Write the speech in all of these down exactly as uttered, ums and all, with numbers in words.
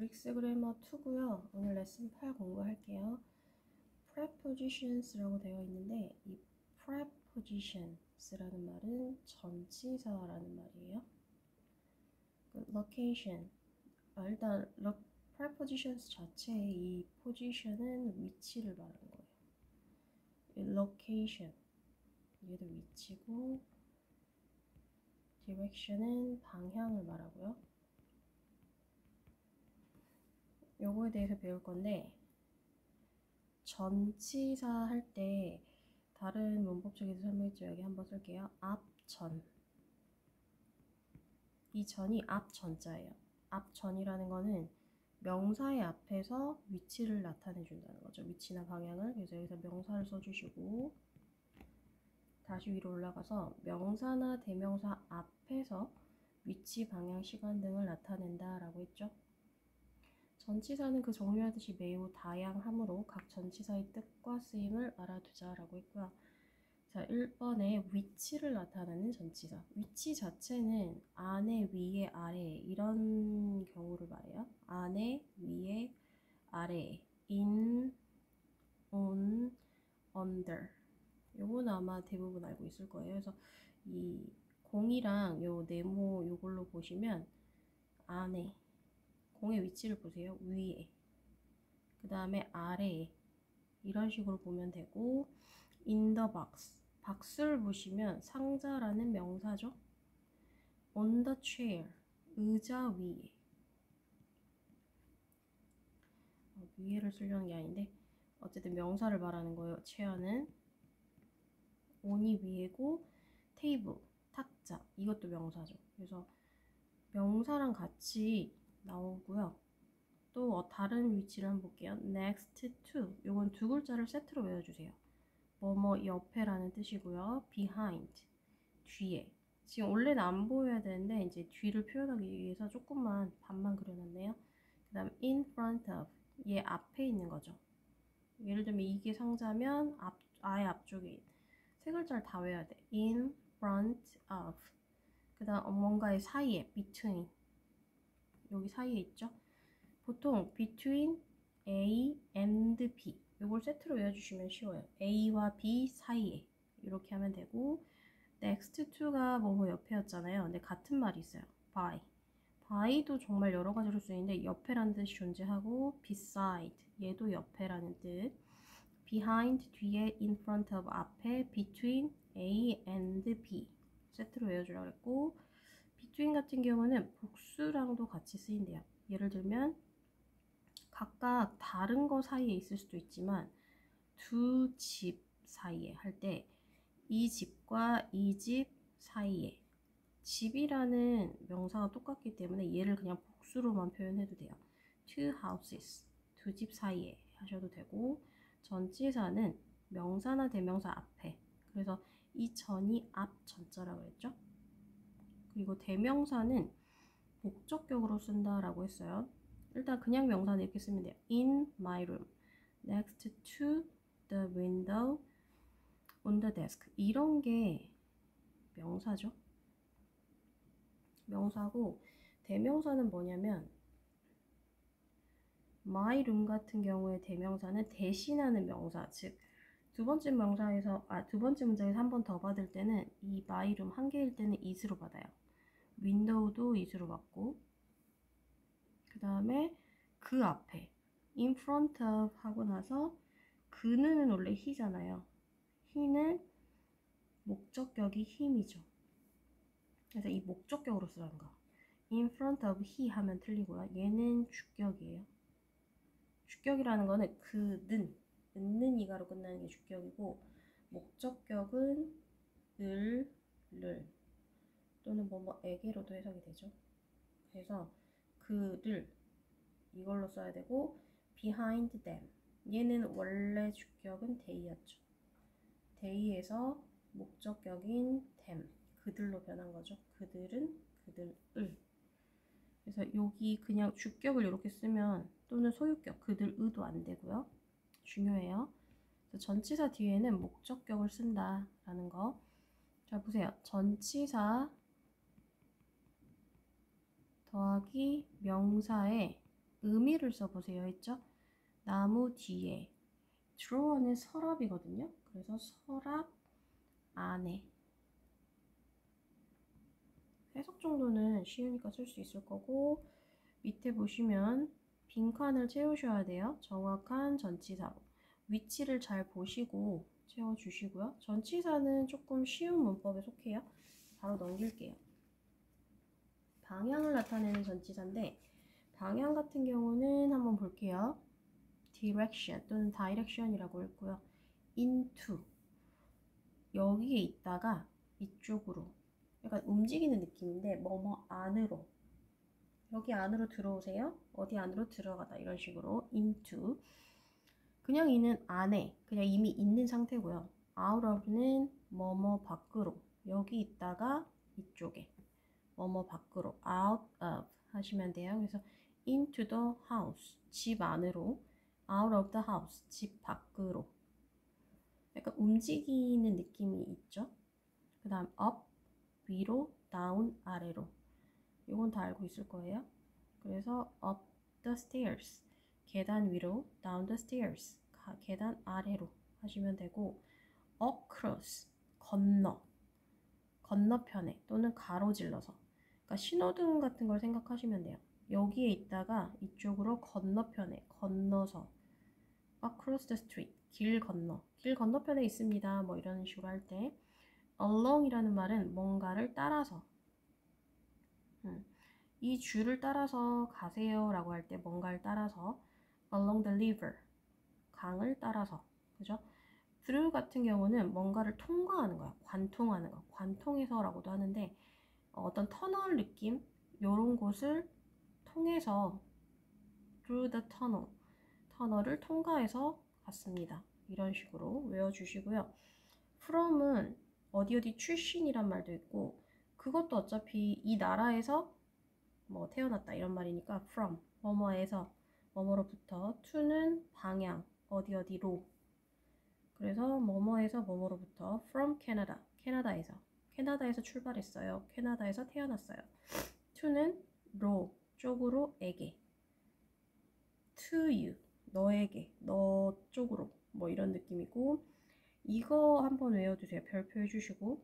브릭스 그래머 이고요. 오늘 레슨 팔 공부할게요. prepositions라고 되어 있는데 이 prepositions라는 말은 전치사라는 말이에요. 그 location, 아, 일단 lo, prepositions 자체의 이 position은 위치를 말하는 거예요. 이 location, 얘도 위치고 direction은 방향을 말하고요. 요거에 대해서 배울 건데 전치사 할 때 다른 문법책에서 설명했죠. 여기 한번 쓸게요. 앞전. 이 전이 앞전자예요. 앞전이라는 거는 명사의 앞에서 위치를 나타내 준다는 거죠. 위치나 방향을. 그래서 여기서 명사를 써주시고 다시 위로 올라가서 명사나 대명사 앞에서 위치, 방향, 시간 등을 나타낸다 라고 했죠. 전치사는 그 종류하듯이 매우 다양하므로 각 전치사의 뜻과 쓰임을 알아두자 라고 했고요. 자, 일 번에 위치를 나타내는 전치사. 위치 자체는 안에, 위에, 아래 이런 경우를 말해요. 안에, 위에, 아래, in, on, under. 요거는 아마 대부분 알고 있을 거예요. 그래서 이 공이랑 요 네모 요걸로 보시면 안에 공의 위치를 보세요. 위에. 그 다음에 아래에. 이런 식으로 보면 되고 in the box. 박스를 보시면 상자라는 명사죠. on the chair. 의자 위에. 어, 위에를 쓰려는 게 아닌데 어쨌든 명사를 말하는 거예요. chair는 on이 위에고 테이블, 탁자. 이것도 명사죠. 그래서 명사랑 같이 나오고요. 또 어, 다른 위치를 한번 볼게요. next to. 요건 두 글자를 세트로 외워주세요. 뭐뭐 옆에라는 뜻이고요. behind. 뒤에. 지금 원래는 안 보여야 되는데 이제 뒤를 표현하기 위해서 조금만 반만 그려놨네요. 그 다음 in front of. 얘 앞에 있는 거죠. 예를 들면 이게 상자면 앞, 아예 앞쪽에 세 글자를 다 외워야 돼. in front of. 그 다음 뭔가의 사이에 between. 여기 사이에 있죠. 보통 between A and B 이걸 세트로 외워주시면 쉬워요. A와 B 사이에 이렇게 하면 되고 next to가 뭐뭐 옆에였잖아요. 근데 같은 말이 있어요. by. by도 정말 여러 가지로 쓰이는데 옆에라는 뜻이 존재하고 beside 얘도 옆에라는 뜻. behind 뒤에 in front of 앞에 between A and B 세트로 외워주라고 했고 between 같은 경우는 복수랑도 같이 쓰인대요. 예를 들면 각각 다른 거 사이에 있을 수도 있지만 두 집 사이에 할 때 이 집과 이 집 사이에 집이라는 명사가 똑같기 때문에 얘를 그냥 복수로만 표현해도 돼요. two houses 두 집 사이에 하셔도 되고 전치사는 명사나 대명사 앞에 그래서 이 전이 앞전자라고 했죠. 그리고 대명사는 목적격으로 쓴다라고 했어요. 일단 그냥 명사는 이렇게 쓰면 돼요. in my room, next to the window, on the desk. 이런 게 명사죠. 명사고 대명사는 뭐냐면 my room 같은 경우에 대명사는 대신하는 명사, 즉 두 번째 명사에서 아, 두 번째 문장에서 한 번 더 받을 때는 이 my room 한 개일 때는 is로 받아요. window도 is로 받고 그 다음에 그 앞에 in front of 하고 나서 그는 원래 he잖아요. he는 목적격이 him이죠. 그래서 이 목적격으로 쓰라는 거. in front of he 하면 틀리고요. 얘는 주격이에요. 주격이라는 거는 그는, 은는 이가로 끝나는 게 주격이고 목적격은 을, 를 또는 뭐뭐에게로도 해석이 되죠. 그래서 그를 이걸로 써야 되고 behind them 얘는 원래 주격은 they였죠. they에서 목적격인 them 그들로 변한 거죠. 그들은 그들을. 그래서 여기 그냥 주격을 이렇게 쓰면 또는 소유격 그들의도 안 되고요. 중요해요. 그래서 전치사 뒤에는 목적격을 쓴다라는 거. 자 보세요. 전치사 더하기 명사에 의미를 써보세요 했죠? 나무 뒤에. draw는 서랍이거든요. 그래서 서랍 안에. 해석 정도는 쉬우니까 쓸 수 있을 거고, 밑에 보시면 빈칸을 채우셔야 돼요. 정확한 전치사로. 위치를 잘 보시고 채워주시고요. 전치사는 조금 쉬운 문법에 속해요. 바로 넘길게요. 방향을 나타내는 전치사인데, 방향 같은 경우는 한번 볼게요. direction 또는 direction이라고 했고요. into 여기에 있다가 이쪽으로 약간 움직이는 느낌인데 뭐뭐 안으로 여기 안으로 들어오세요. 어디 안으로 들어가다 이런 식으로 into 그냥 이는 안에 그냥 이미 있는 상태고요. out of는 뭐뭐 밖으로 여기 있다가 이쪽에 뭐뭐 밖으로 out of 하시면 돼요. 그래서 into the house 집 안으로 out of the house 집 밖으로 약간 움직이는 느낌이 있죠. 그 다음 up 위로 down 아래로 이건 다 알고 있을 거예요. 그래서 up the stairs 계단 위로 down the stairs 계단 아래로 하시면 되고 across 건너 건너편에 또는 가로질러서 그러니까 신호등 같은 걸 생각하시면 돼요. 여기에 있다가 이쪽으로 건너편에 건너서 across the street 길 건너 길 건너편에 있습니다. 뭐 이런 식으로 할 때 along이라는 말은 뭔가를 따라서 음, 이 줄을 따라서 가세요 라고 할 때 뭔가를 따라서 along the river 강을 따라서 그죠? through 같은 경우는 뭔가를 통과하는 거야. 관통하는 거. 관통해서 라고도 하는데 어떤 터널 느낌 요런 곳을 통해서 through the tunnel 터널을 통과해서 갔습니다. 이런 식으로 외워주시고요. from은 어디 어디 출신이란 말도 있고 그것도 어차피 이 나라에서 뭐 태어났다 이런 말이니까 from 뭐뭐에서 뭐뭐로부터 to는 방향 어디 어디로 그래서 뭐뭐에서 뭐뭐로부터 from Canada 캐나다에서 캐나다에서 출발했어요. 캐나다에서 태어났어요. to는 로 쪽으로 에게 to you 너에게 너 쪽으로 뭐 이런 느낌이고 이거 한번 외워두세요. 별표 해주시고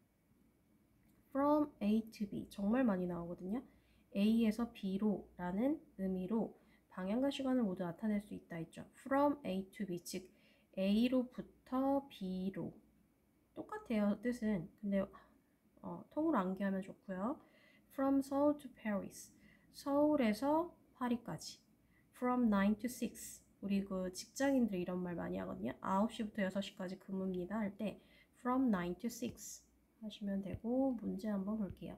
from A to B 정말 많이 나오거든요. A에서 B로 라는 의미로 방향과 시간을 모두 나타낼 수 있다 했죠. from A to B 즉 A로부터 B로 똑같아요 뜻은. 근데 어, 통으로 암기하면 좋고요. from Seoul to Paris 서울에서 파리까지 from nine to six 우리 그 직장인들 이런 말 많이 하거든요. 아홉 시부터 여섯 시까지 근무입니다 할 때 from nine to six 하시면 되고 문제 한번 볼게요.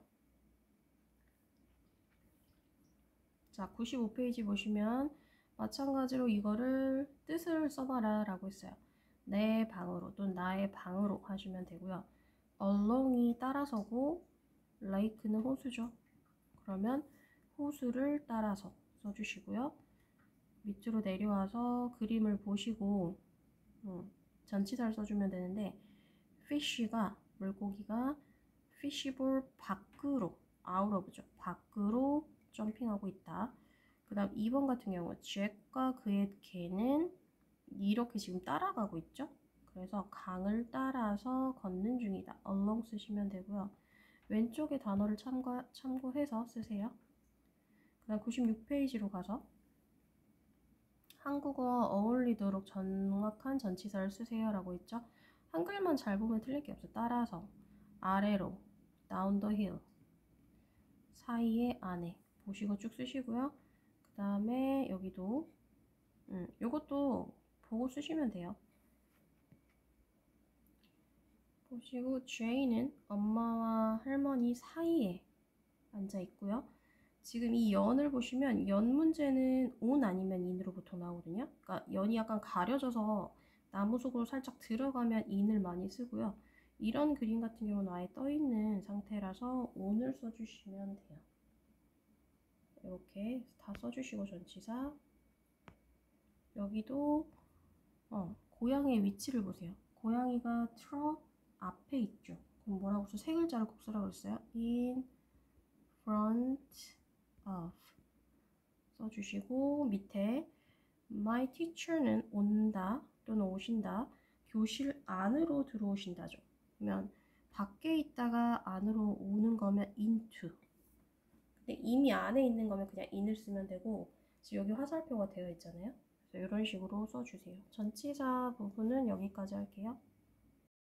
자, 구십오 페이지 보시면 마찬가지로 이거를 뜻을 써봐라 라고 했어요. 내 방으로 또는 나의 방으로 하시면 되고요. along이 따라서고 lake는 호수죠. 그러면 호수를 따라서 써주시고요. 밑으로 내려와서 그림을 보시고 음, 전치사를 써주면 되는데 fish가 물고기가 fish볼 밖으로 out of죠. 밖으로 점핑하고 있다. 그 다음 이 번 같은 경우 잭과 그의 개는 이렇게 지금 따라가고 있죠. 그래서 강을 따라서 걷는 중이다. along 쓰시면 되고요. 왼쪽의 단어를 참고, 참고해서 쓰세요. 그 다음 구십육 페이지로 가서 한국어와 어울리도록 정확한 전치사를 쓰세요 라고 했죠. 한글만 잘 보면 틀릴 게 없어요. 따라서 아래로 down the hill 사이에 안에 보시고 쭉 쓰시고요. 그 다음에 여기도 음, 요것도 보고 쓰시면 돼요. 보시고 J는 엄마와 할머니 사이에 앉아 있고요. 지금 이 연을 보시면 연 문제는 on 아니면 in으로 보통 나오거든요. 그러니까 연이 약간 가려져서 나무 속으로 살짝 들어가면 in을 많이 쓰고요. 이런 그림 같은 경우는 아예 떠 있는 상태라서 on을 써주시면 돼요. 이렇게 다 써주시고 전치사 여기도 어, 고양이의 위치를 보세요. 고양이가 트럭 앞에 있죠. 그럼 뭐라고 써? 세 글자를 꼭 쓰라고 했어요. in front of 써주시고 밑에 My teacher는 온다 또는 오신다. 교실 안으로 들어오신다죠. 그러면 밖에 있다가 안으로 오는 거면 into. 근데 이미 안에 있는 거면 그냥 in을 쓰면 되고 지금 여기 화살표가 되어 있잖아요. 그래서 이런 식으로 써주세요. 전치사 부분은 여기까지 할게요.